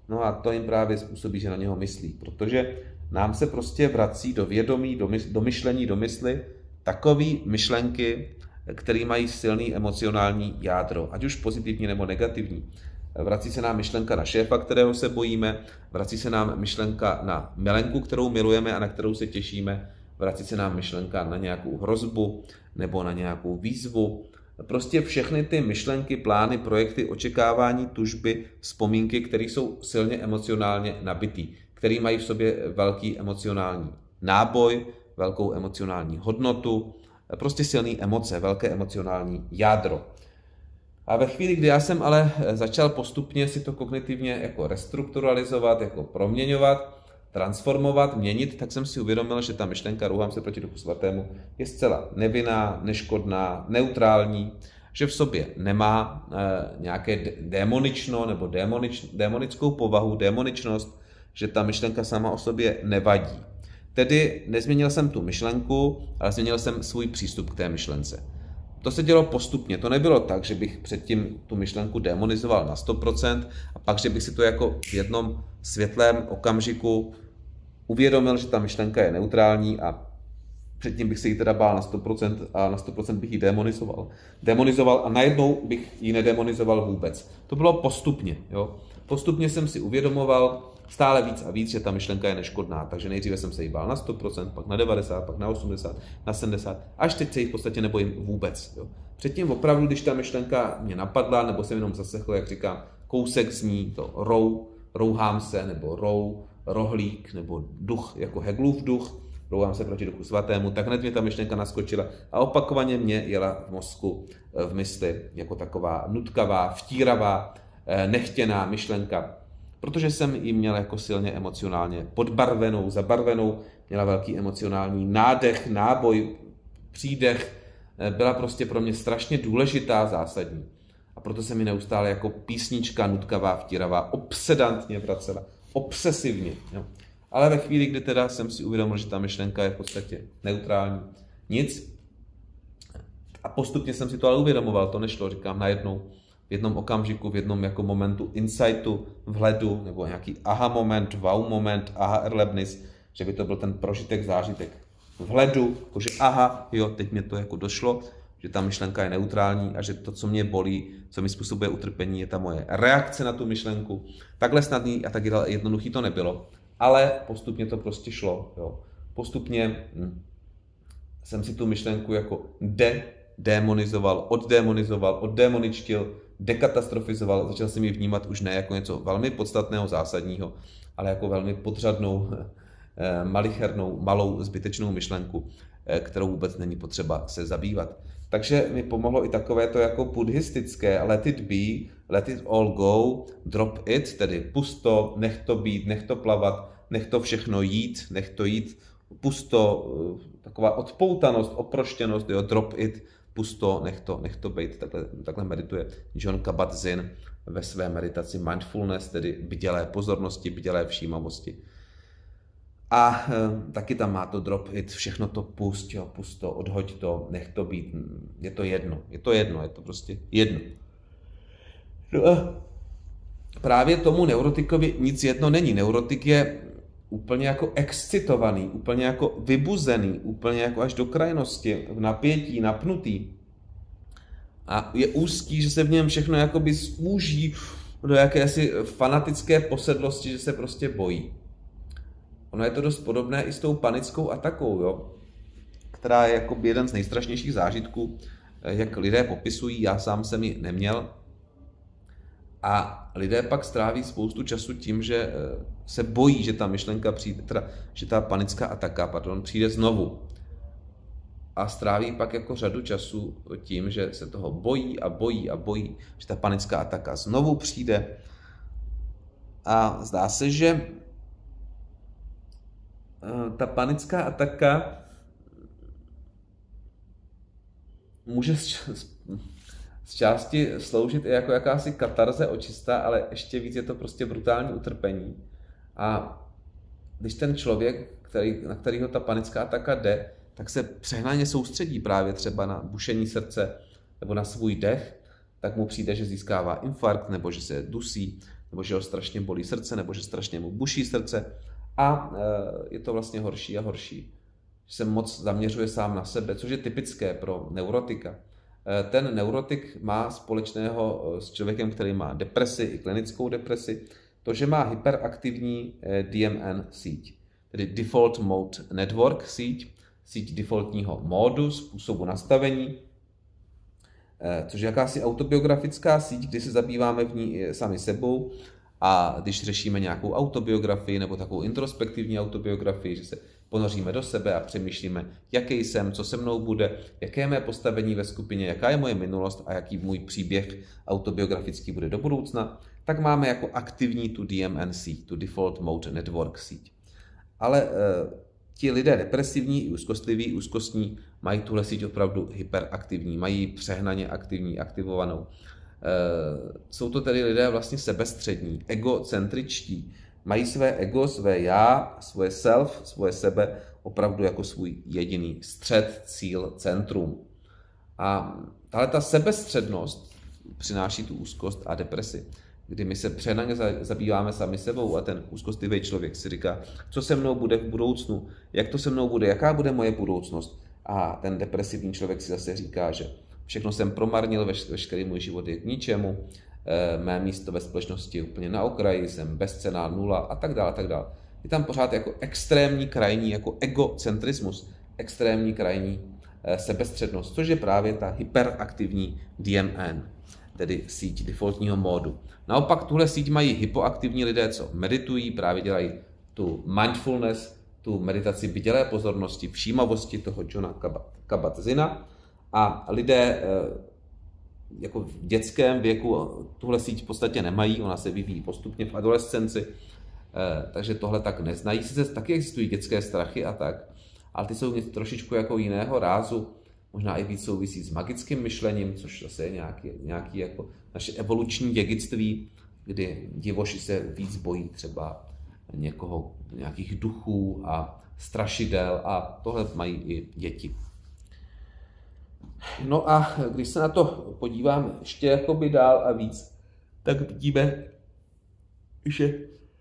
No a to jim právě způsobí, že na něho myslí, protože nám se prostě vrací do vědomí, do, my, do myšlení, do mysli takový myšlenky, které mají silný emocionální jádro, ať už pozitivní nebo negativní. Vrací se nám myšlenka na šéfa, kterého se bojíme, vrací se nám myšlenka na milenku, kterou milujeme a na kterou se těšíme, vrací se nám myšlenka na nějakou hrozbu nebo na nějakou výzvu. Prostě všechny ty myšlenky, plány, projekty, očekávání, tužby, vzpomínky, které jsou silně emocionálně nabitý, které mají v sobě velký emocionální náboj, velkou emocionální hodnotu, prostě silné emoce, velké emocionální jádro. A ve chvíli, kdy já jsem ale začal postupně si to kognitivně jako restrukturalizovat, jako proměňovat, transformovat, měnit, tak jsem si uvědomil, že ta myšlenka rouhám se proti Duchu Svatému je zcela nevinná, neškodná, neutrální, že v sobě nemá e, nějaké démonično nebo démonič, démonickou povahu, démoničnost, že ta myšlenka sama o sobě nevadí. Tedy nezměnil jsem tu myšlenku, ale změnil jsem svůj přístup k té myšlence. To se dělo postupně, to nebylo tak, že bych předtím tu myšlenku demonizoval na sto procent a pak, že bych si to jako v jednom světlém okamžiku uvědomil, že ta myšlenka je neutrální a předtím bych se jí teda bál na sto procent a na sto procent bych ji demonizoval. Demonizoval a najednou bych ji nedemonizoval vůbec. To bylo postupně. Jo? Postupně jsem si uvědomoval stále víc a víc, že ta myšlenka je neškodná. Takže nejdříve jsem se jí bál na sto procent, pak na devadesát procent, pak na osmdesát procent, na sedmdesát procent, až teď se jí v podstatě nebojím vůbec. Jo? Předtím opravdu, když ta myšlenka mě napadla, nebo jsem jenom zaslechl, jak říkám, kousek z ní, to rou, rouhám se, nebo rou, rohlík, nebo duch, jako Hegelův duch, rouhám se proti Duchu Svatému, tak hned mě ta myšlenka naskočila a opakovaně mě jela v mozku, v mysli, jako taková nutkavá, vtíravá, nechtěná myšlenka, protože jsem ji měl jako silně emocionálně podbarvenou, zabarvenou, měla velký emocionální nádech, náboj, přídech, byla prostě pro mě strašně důležitá, zásadní. A proto se mi neustále jako písnička nutkavá, vtíravá, obsedantně vracela, obsesivně. Jo. Ale ve chvíli, kdy teda jsem si uvědomil, že ta myšlenka je v podstatě neutrální, nic. A postupně jsem si to ale uvědomoval, to nešlo, říkám, najednou, v jednom okamžiku, v jednom jako momentu insightu, vhledu, nebo nějaký aha moment, wow moment, aha erlebnis, že by to byl ten prožitek, zážitek vhledu, jakože aha, jo, teď mě to jako došlo, že ta myšlenka je neutrální a že to, co mě bolí, co mi způsobuje utrpení, je ta moje reakce na tu myšlenku. Takhle snadný a tak jednoduchý to nebylo, ale postupně to prostě šlo. Jo. Postupně hm, jsem si tu myšlenku jako de, demonizoval, oddemonizoval, oddemoničtil, dekatastrofizoval, začal jsem ji vnímat už ne jako něco velmi podstatného, zásadního, ale jako velmi podřadnou, malichernou, malou, zbytečnou myšlenku, kterou vůbec není potřeba se zabývat. Takže mi pomohlo i takové to jako buddhistické let it be, let it all go, drop it, tedy pusto, nech to být, nech to plavat, nech to všechno jít, nech to jít, pusto, taková odpoutanost, oproštěnost, jo, drop it, pusto, nech to, nech to být. Takhle, takhle medituje Jon Kabat-Zinn ve své meditaci mindfulness, tedy bdělé pozornosti, bdělé všímavosti. A e, taky tam má to drop it, všechno to pust, jo, pusto, odhoď to, nech to být, je to jedno, je to jedno, je to prostě jedno. No a právě tomu neurotikovi nic jedno není. Neurotik je úplně jako excitovaný, úplně jako vybuzený, úplně jako až do krajnosti, v napětí, napnutý. A je úzký, že se v něm všechno jakoby zúží do jakési fanatické posedlosti, že se prostě bojí. Ono je to dost podobné i s tou panickou atakou, jo? Která je jako jeden z nejstrašnějších zážitků, jak lidé popisují, já sám jsem ji neměl. A lidé pak stráví spoustu času tím, že se bojí, že ta myšlenka přijde, teda, že ta panická ataka, pardon, přijde znovu. A stráví pak jako řadu času tím, že se toho bojí a bojí a bojí, že ta panická ataka znovu přijde. A zdá se, že ta panická ataka může z části sloužit i jako jakási katarze očista, ale ještě víc je to prostě brutální utrpení. A když ten člověk, který, na kterýho ta panická ataka jde, tak se přehnaně soustředí právě třeba na bušení srdce nebo na svůj dech, tak mu přijde, že získává infarkt, nebo že se dusí, nebo že ho strašně bolí srdce, nebo že strašně mu buší srdce. A je to vlastně horší a horší. Že se moc zaměřuje sám na sebe, což je typické pro neurotika. Ten neurotik má společného s člověkem, který má depresi i klinickou depresi, to, že má hyperaktivní D M N síť, tedy Default Mode Network síť, síť defaultního módu, způsobu nastavení, což je jakási autobiografická síť, kdy se zabýváme v ní sami sebou a když řešíme nějakou autobiografii nebo takovou introspektivní autobiografii, že se ponoříme do sebe a přemýšlíme, jaký jsem, co se mnou bude, jaké je mé postavení ve skupině, jaká je moje minulost a jaký můj příběh autobiografický bude do budoucna, tak máme jako aktivní tu D M N síť, tu Default Mode Network síť. Ale e, ti lidé depresivní i úzkostliví, úzkostní mají tuhle síť opravdu hyperaktivní, mají přehnaně aktivní, aktivovanou. E, jsou to tedy lidé vlastně sebestřední, egocentričtí, mají své ego, své já, svoje self, svoje sebe opravdu jako svůj jediný střed, cíl, centrum. A tahle ta sebestřednost přináší tu úzkost a depresi, kdy my se přehnaně zabýváme sami sebou a ten úzkostlivý člověk si říká, co se mnou bude v budoucnu, jak to se mnou bude, jaká bude moje budoucnost. A ten depresivní člověk si zase říká, že všechno jsem promarnil, veš, veškerý můj život je k ničemu, mé místo ve společnosti je úplně na okraji, jsem bezcenná nula a tak dále, a tak dále. Je tam pořád jako extrémní krajní, jako egocentrismus, extrémní krajní sebestřednost, což je právě ta hyperaktivní D M N, tedy síť defaultního módu. Naopak tuhle síť mají hypoaktivní lidé, co meditují, právě dělají tu mindfulness, tu meditaci bdělé pozornosti, všímavosti toho Johna Kabat-Zina a lidé jako v dětském věku tuhle síť v podstatě nemají, ona se vyvíjí postupně v adolescenci, takže tohle tak neznají. Sice taky existují dětské strachy a tak, ale ty jsou něco trošičku jako jiného rázu, možná i víc souvisí s magickým myšlením, což zase je nějaký, nějaký jako naše evoluční dědictví, kdy divoši se víc bojí třeba někoho, nějakých duchů a strašidel a tohle mají i děti. No a když se na to podíváme ještě jakoby dál a víc, tak vidíme, že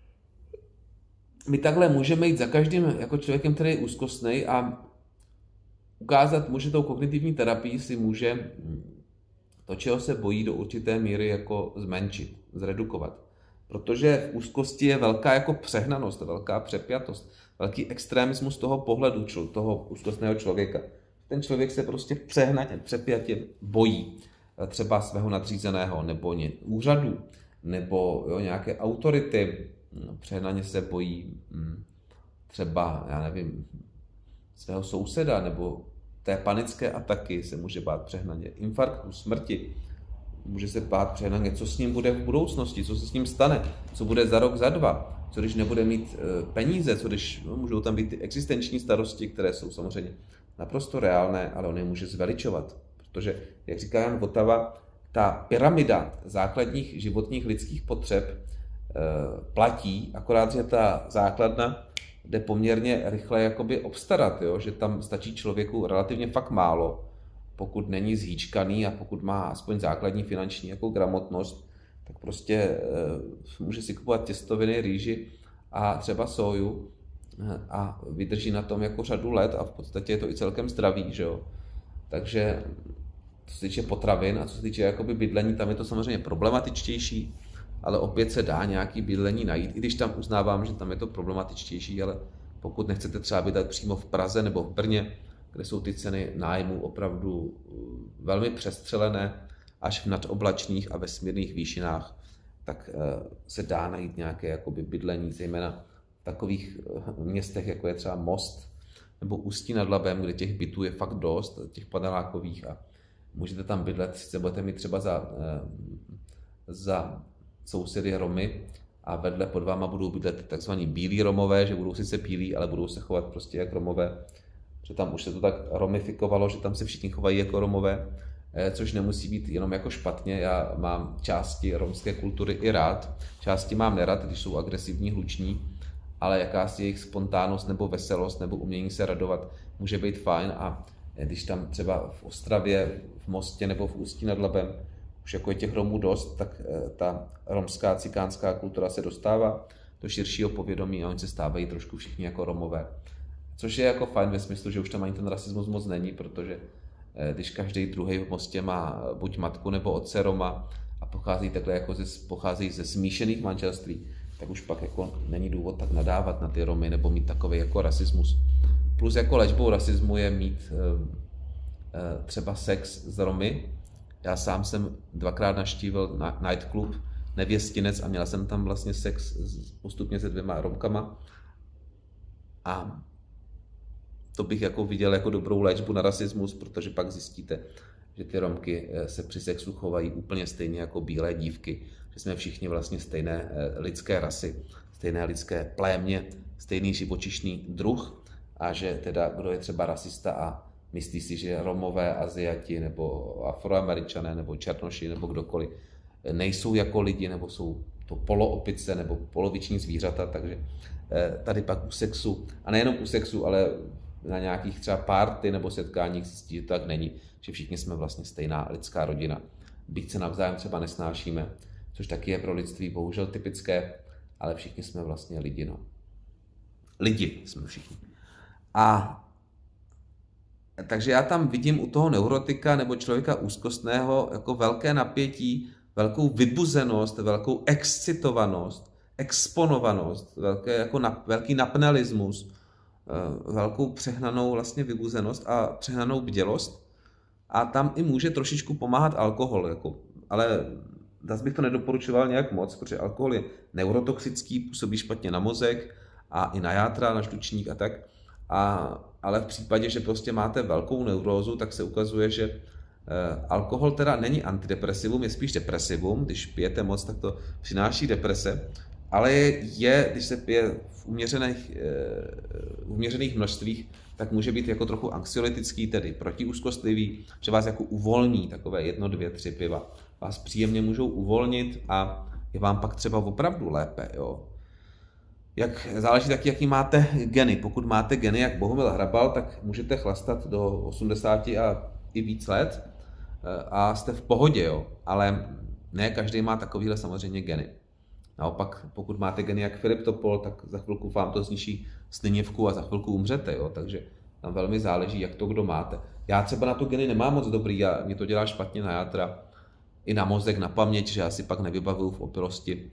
my takhle můžeme jít za každým jako člověkem, který je úzkostnej a ukázat, může tou kognitivní terapii si může to, čeho se bojí, do určité míry jako zmenšit, zredukovat. Protože v úzkosti je velká jako přehnanost, velká přepjatost, velký extremismus toho pohledu toho úzkostného člověka. Ten člověk se prostě přehnaně, přepjatě bojí třeba svého nadřízeného, nebo úřadu, nebo jo, nějaké autority, přehnaně se bojí třeba, já nevím, svého souseda, nebo té panické ataky se může bát přehnaně, infarktu, smrti, může se bát přehnaně, co s ním bude v budoucnosti, co se s ním stane, co bude za rok, za dva, co když nebude mít peníze, co když, no, můžou tam být ty existenční starosti, které jsou samozřejmě naprosto reálné, ale on je může zveličovat, protože, jak říká Jan Votava, ta pyramida základních životních lidských potřeb e, platí, akorát, že ta základna jde poměrně rychle jakoby obstarat, jo? Že tam stačí člověku relativně fakt málo, pokud není zhýčkaný a pokud má aspoň základní finanční jako gramotnost, tak prostě e, může si kupovat těstoviny, rýži a třeba soju a vydrží na tom jako řadu let a v podstatě je to i celkem zdravý, že jo. Takže co se týče potravin a co se týče jakoby bydlení, tam je to samozřejmě problematičtější, ale opět se dá nějaký bydlení najít, i když tam uznávám, že tam je to problematičtější, ale pokud nechcete třeba bydlet přímo v Praze nebo v Brně, kde jsou ty ceny nájmů opravdu velmi přestřelené, až v nadoblačných a vesmírných výšinách, tak se dá najít nějaké jakoby bydlení, zejména v takových městech, jako je třeba Most nebo Ústí nad Labem, kde těch bytů je fakt dost, těch panelákových a můžete tam bydlet, sice budete mít třeba za, za sousedy Romy a vedle pod váma budou bydlet takzvaní bílí Romové, že budou sice bílí, ale budou se chovat prostě jak Romové, že tam už se to tak romifikovalo, že tam se všichni chovají jako Romové, což nemusí být jenom jako špatně. Já mám části romské kultury i rád, části mám nerad, když jsou agresivní, hluční, ale jakási jejich spontánnost nebo veselost nebo umění se radovat může být fajn a když tam třeba v Ostravě, v Mostě nebo v Ústí nad Labem už jako je těch Romů dost, tak ta romská, cikánská kultura se dostává do širšího povědomí a oni se stávají trošku všichni jako Romové. Což je jako fajn ve smyslu, že už tam ani ten rasismus moc není, protože když každý druhý v Mostě má buď matku nebo otce Roma a pochází takhle jako ze, pochází ze smíšených manželství, tak už pak jako není důvod tak nadávat na ty Romy nebo mít takový jako rasismus. Plus jako léčbou rasismu je mít třeba sex s Romy. Já sám jsem dvakrát navštívil nightclub Nevěstinec a měl jsem tam vlastně sex postupně se dvěma Romkama. A to bych jako viděl jako dobrou léčbu na rasismus, protože pak zjistíte, že ty Romky se při sexu chovají úplně stejně jako bílé dívky, že jsme všichni vlastně stejné lidské rasy, stejné lidské plémě, stejný živočišný druh a že teda kdo je třeba rasista a myslí si, že Romové, Aziati nebo Afroameričané nebo Černoši nebo kdokoliv nejsou jako lidi nebo jsou to poloopice nebo poloviční zvířata, takže tady pak u sexu, a nejenom u sexu, ale na nějakých třeba party nebo setkáních zjistí, že to tak není, že všichni jsme vlastně stejná lidská rodina. Byť se navzájem třeba nesnášíme, což taky je pro lidství bohužel typické, ale všichni jsme vlastně lidi, no. Lidi jsme všichni. A takže já tam vidím u toho neurotika nebo člověka úzkostného jako velké napětí, velkou vybuzenost, velkou excitovanost, exponovanost, velké, jako na, velký napnelismus, velkou přehnanou vlastně vybuzenost a přehnanou bdělost. A tam i může trošičku pomáhat alkohol, jako, ale zase bych to nedoporučoval nějak moc, protože alkohol je neurotoxický, působí špatně na mozek a i na játra, na žlučník a tak. A, ale v případě, že prostě máte velkou neurózu, tak se ukazuje, že eh, alkohol teda není antidepresivum, je spíš depresivum. Když pijete moc, tak to přináší deprese, ale je, když se pije v uměřených, eh, v uměřených množstvích, tak může být jako trochu anxiolytický, tedy protiúzkostlivý, že vás jako uvolní, takové jedno, dvě, tři piva. Vás příjemně můžou uvolnit a je vám pak třeba opravdu lépe, jo. Jak, záleží taky, jaký máte geny. Pokud máte geny jak Bohumil Hrabal, tak můžete chlastat do osmdesáti a i víc let a jste v pohodě, jo. Ale ne každý má takovýhle samozřejmě geny. Naopak, pokud máte geny jak Filip Topol, tak za chvilku vám to zničí slinivku a za chvilku umřete, jo. Takže tam velmi záleží, jak to kdo máte. Já třeba na to geny nemám moc dobrý a mě to dělá špatně na játra, i na mozek, na paměť, že já si pak nevybavuju v opilosti.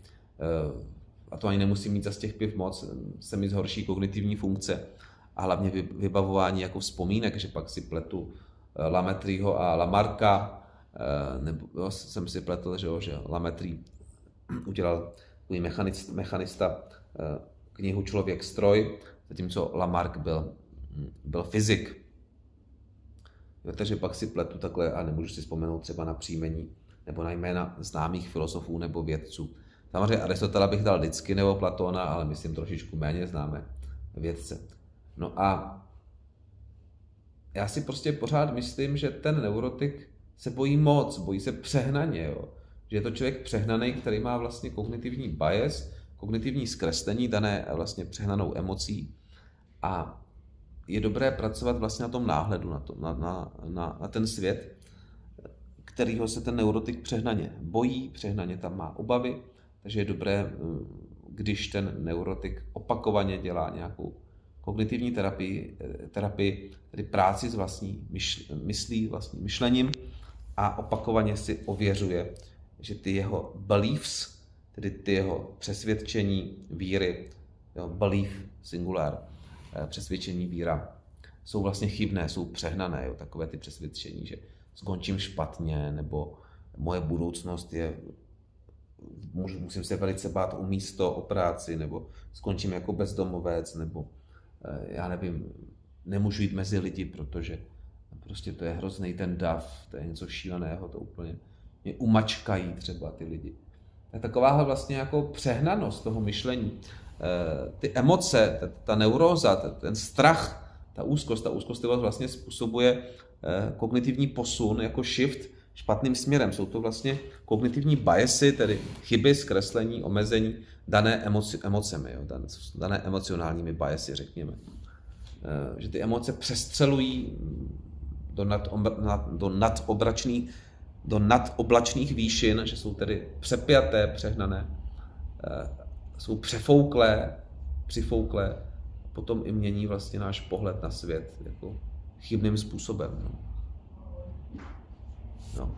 A to ani nemusím mít za z těch piv moc, se mi zhorší kognitivní funkce a hlavně vybavování jako vzpomínek, že pak si pletu Lametrieho a Lamarcka, nebo jo, jsem si pletl, že, jo, že Lametrie udělal takový mechanista, mechanista knihu Člověk stroj, zatímco Lamarck byl, byl fyzik. Jo, takže pak si pletu takhle a nemůžu si vzpomenout třeba na příjmení nebo na jména známých filozofů nebo vědců. Samozřejmě Aristotela bych dal vždycky nebo Platóna, ale myslím trošičku méně známé vědce. No a já si prostě pořád myslím, že ten neurotik se bojí moc, bojí se přehnaně, jo. Že je to člověk přehnaný, který má vlastně kognitivní bias, kognitivní zkreslení dané vlastně přehnanou emocí a je dobré pracovat vlastně na tom náhledu, na, to, na, na, na, na ten svět, kterýho se ten neurotik přehnaně bojí, přehnaně tam má obavy. Takže je dobré, když ten neurotik opakovaně dělá nějakou kognitivní terapii, terapii tedy práci s vlastní myslí, vlastním myšlením a opakovaně si ověřuje, že ty jeho beliefs, tedy ty jeho přesvědčení, víry, jeho belief singular, přesvědčení, víra, jsou vlastně chybné, jsou přehnané, jo, takové ty přesvědčení, že skončím špatně, nebo moje budoucnost je musím se velice bát o místo, o práci, nebo skončím jako bezdomovec, nebo já nevím, nemůžu jít mezi lidi, protože prostě to je hrozný ten dav, to je něco šíleného, to úplně mě umačkají třeba ty lidi. To je takováhle vlastně jako přehnanost toho myšlení. Ty emoce, ta, ta neuróza, ten strach, ta úzkost, ta úzkostivost vlastně způsobuje kognitivní posun jako shift špatným směrem. Jsou to vlastně kognitivní biasy, tedy chyby, zkreslení, omezení dané emoci, emocemi, jo, dané, dané emocionálními biasy, řekněme. Že ty emoce přestřelují do, nad, do nadobračný do nadoblačných výšin, že jsou tedy přepjaté, přehnané, jsou přefouklé, přifouklé, potom i mění vlastně náš pohled na svět jako chybným způsobem. No. No.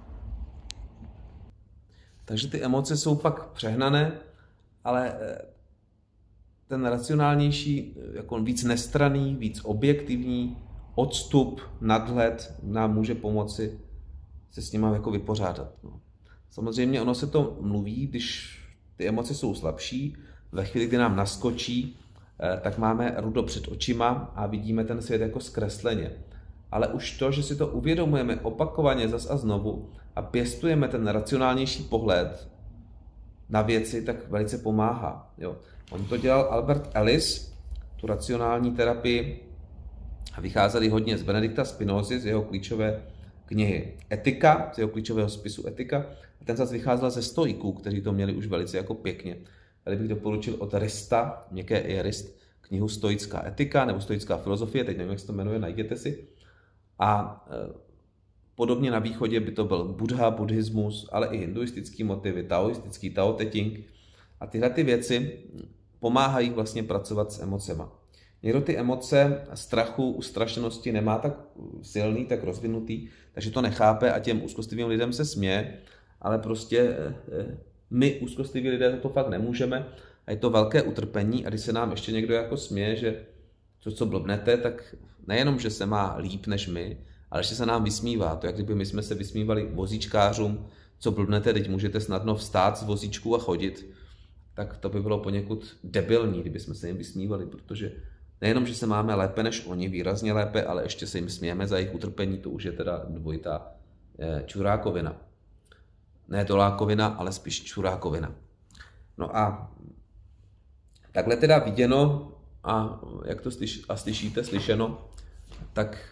Takže ty emoce jsou pak přehnané, ale ten racionálnější, jako víc nestranný, víc objektivní odstup, nadhled nám může pomoci se s nima jako vypořádat. No. Samozřejmě ono se to mluví, když ty emoce jsou slabší, ve chvíli, kdy nám naskočí, tak máme rudo před očima a vidíme ten svět jako zkresleně. Ale už to, že si to uvědomujeme opakovaně zas a znovu a pěstujeme ten racionálnější pohled na věci, tak velice pomáhá. Jo. On to dělal Albert Ellis, tu racionální terapii, a vycházeli hodně z Benedikta Spinozy, z jeho klíčové knihy Etika, z jeho klíčového spisu Etika. A ten zase vycházel ze stoiků, kteří to měli už velice jako pěkně. Tady bych doporučil od Rista, měkké i Rist, knihu Stoická etika nebo Stoická filozofie, teď nevím, jak se to jmenuje, najděte si. A e, podobně na východě by to byl Buddha, buddhismus, ale i hinduistický motivy, taoistický, Tao Te Ching. A tyhle ty věci pomáhají vlastně pracovat s emocema. Někdo ty emoce strachu, ustrašenosti nemá tak silný, tak rozvinutý, takže to nechápe a těm úzkostlivým lidem se směje, ale prostě e, my úzkostliví lidé to fakt nemůžeme a je to velké utrpení a když se nám ještě někdo jako směje, že to, co blbnete, tak nejenom, že se má líp než my, ale ještě se nám vysmívá. To jak kdyby my jsme se vysmívali vozíčkářům, co blbnete, teď můžete snadno vstát z vozíčku a chodit, tak to by bylo poněkud debilní, kdyby jsme se jim vysmívali, protože nejenom, že se máme lépe než oni, výrazně lépe, ale ještě se jim smějeme za jejich utrpení, to už je teda dvojitá čurákovina. Ne dolákovina, ale spíš čurákovina. No a takhle teda viděno a jak to slyš, a slyšíte, slyšeno, tak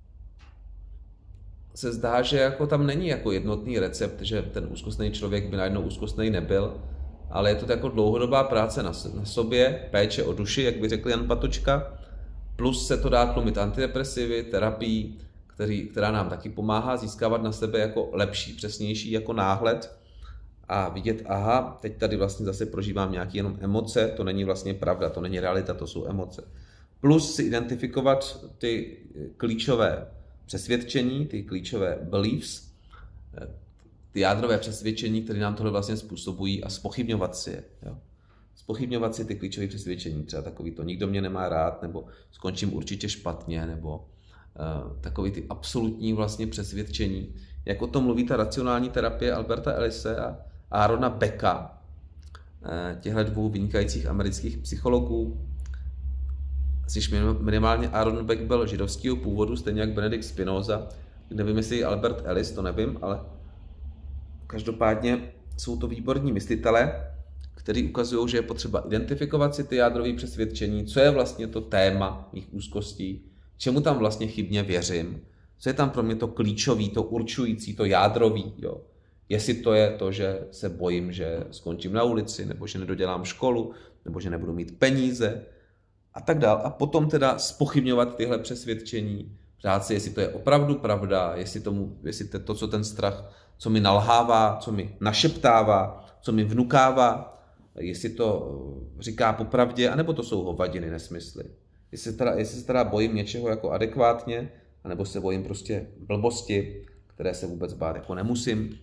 se zdá, že jako tam není jako jednotný recept, že ten úzkostný člověk by najednou úzkostný nebyl, ale je to jako dlouhodobá práce na, na sobě, péče o duši, jak by řekl Jan Patočka, plus se to dá tlumit antidepresivy, terapii, který, která nám taky pomáhá získávat na sebe jako lepší, přesnější jako náhled a vidět, aha, teď tady vlastně zase prožívám nějaké jenom emoce, to není vlastně pravda, to není realita, to jsou emoce. Plus si identifikovat ty klíčové přesvědčení, ty klíčové beliefs, ty jádrové přesvědčení, které nám tohle vlastně způsobují a zpochybňovat si je. Jo? Zpochybňovat si ty klíčové přesvědčení, třeba takový to, nikdo mě nemá rád, nebo skončím určitě špatně, nebo uh, takový ty absolutní vlastně přesvědčení. Jak o tom mluví ta racionální terapie Alberta Ellise a Aarona Becka, uh, těchto dvou vynikajících amerických psychologů. Asi minimálně Aaron Beck byl židovského původu, stejně jak Benedikt Spinoza. Nevím, jestli Albert Ellis, to nevím, ale každopádně jsou to výborní myslitelé, kteří ukazují, že je potřeba identifikovat si ty jádrové přesvědčení, co je vlastně to téma mých úzkostí, čemu tam vlastně chybně věřím, co je tam pro mě to klíčový, to určující, to jádrový. Jo. Jestli to je to, že se bojím, že skončím na ulici, nebo že nedodělám školu, nebo že nebudu mít peníze a tak dál. A potom teda zpochybňovat tyhle přesvědčení, přát si, jestli to je opravdu pravda, jestli, tomu, jestli to, to, co ten strach, co mi nalhává, co mi našeptává, co mi vnukává, jestli to říká popravdě, anebo to jsou hovadiny, nesmysly. Jestli se teda, jestli se teda bojím něčeho jako adekvátně, anebo se bojím prostě blbosti, které se vůbec bát jako nemusím.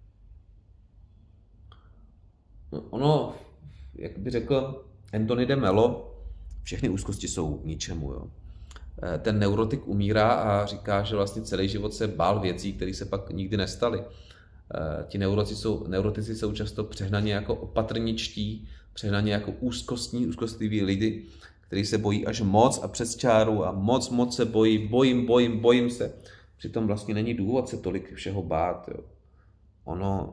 No, ono, jak by řekl Anthony de Mello, všechny úzkosti jsou k ničemu. Jo. Ten neurotik umírá a říká, že vlastně celý život se bál věcí, které se pak nikdy nestaly. Ti neurotici jsou, neurotici jsou často přehnaně jako opatrničtí, přehnaně jako úzkostní, úzkostliví lidi, kteří se bojí až moc a přes čáru a moc, moc se bojí, bojím, bojím, bojím se. Přitom vlastně není důvod se tolik všeho bát. Jo. Ono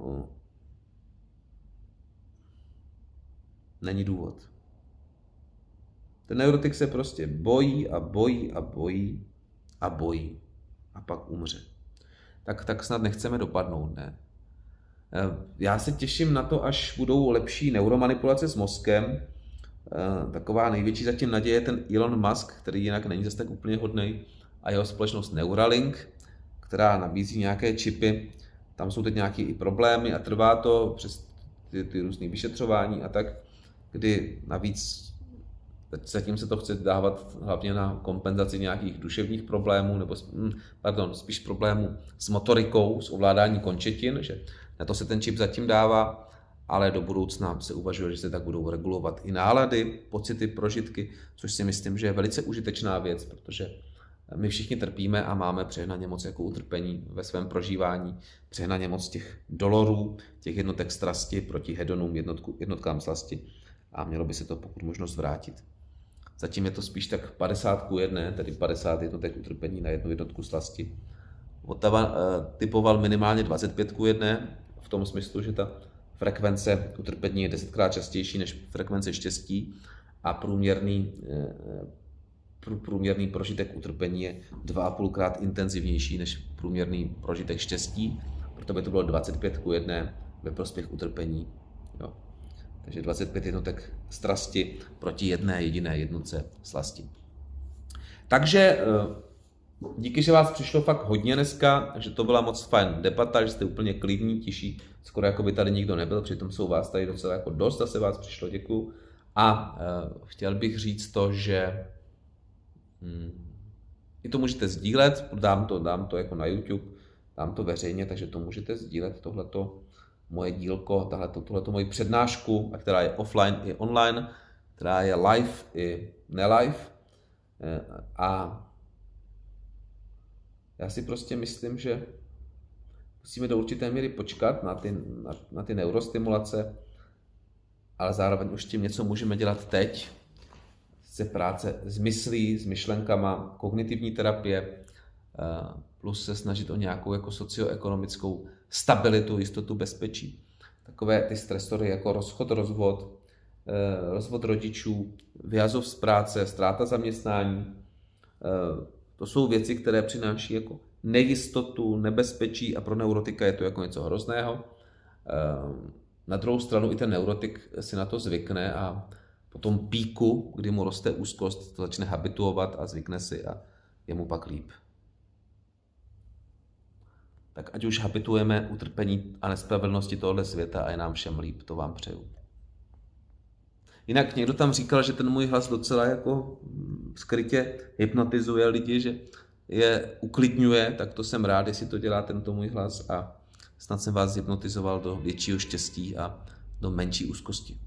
není důvod. Ten neurotik se prostě bojí a bojí a bojí a bojí a pak umře. Tak, tak snad nechceme dopadnout, ne? Já se těším na to, až budou lepší neuromanipulace s mozkem. Taková největší zatím naděje je ten Elon Musk, který jinak není zase tak úplně hodnej, a jeho společnost Neuralink, která nabízí nějaké čipy, tam jsou teď nějaké i problémy a trvá to přes ty, ty různé vyšetřování a tak, kdy navíc zatím se to chce dávat hlavně na kompenzaci nějakých duševních problémů, nebo pardon, spíš problémů s motorikou, s ovládání končetin, že na to se ten čip zatím dává, ale do budoucna se uvažuje, že se tak budou regulovat i nálady, pocity, prožitky, což si myslím, že je velice užitečná věc, protože my všichni trpíme a máme přehnaně moc jako utrpení ve svém prožívání, přehnaně moc těch dolorů, těch jednotek strasti proti hedonům, jednotku, jednotkám slasti a mělo by se to pokud možno zvrátit. Zatím je to spíš tak padesát ku jedné, tedy padesát jednotek utrpení na jednu jednotku slasti. Ottawa typoval minimálně dvacet pět ku jedné, v tom smyslu, že ta frekvence utrpení je desetkrát častější než frekvence štěstí a průměrný, průměrný prožitek utrpení je dva a půl krát intenzivnější než průměrný prožitek štěstí, proto by to bylo dvacet pět ku jedné ve prospěch utrpení. Jo. Takže dvacet pět jednotek strasti proti jedné jediné jednotce slasti. Takže díky, že vás přišlo fakt hodně dneska, že to byla moc fajn debata, že jste úplně klidní, tiší, skoro jako by tady nikdo nebyl, přitom jsou vás tady docela jako dost, zase vás přišlo, děkuju. A uh, chtěl bych říct to, že hmm, i to můžete sdílet, dám to, dám to jako na YouTube, dám to veřejně, takže to můžete sdílet, tohleto moje dílko, tohleto, tohleto moji přednášku, a která je offline i online, která je live i nelive. A já si prostě myslím, že musíme do určité míry počkat na ty, na, na ty neurostimulace, ale zároveň už tím něco můžeme dělat teď. Se práce s myslí, s myšlenkama, kognitivní terapie, plus se snažit o nějakou jako socioekonomickou stabilitu, jistotu, bezpečí. Takové ty stresory jako rozchod, rozvod, rozvod rodičů, vyhazov z práce, ztráta zaměstnání. To jsou věci, které přináší jako nejistotu, nebezpečí a pro neurotika je to jako něco hrozného. Na druhou stranu i ten neurotik si na to zvykne a po tom píku, kdy mu roste úzkost, to začne habituovat a zvykne si a je mu pak líp. Tak ať už habitujeme utrpení a nespravedlnosti tohoto světa a je nám všem líp, to vám přeju. Jinak někdo tam říkal, že ten můj hlas docela jako skrytě hypnotizuje lidi, že je uklidňuje, tak to jsem rád, jestli to dělá tento můj hlas a snad jsem vás hypnotizoval do většího štěstí a do menší úzkosti.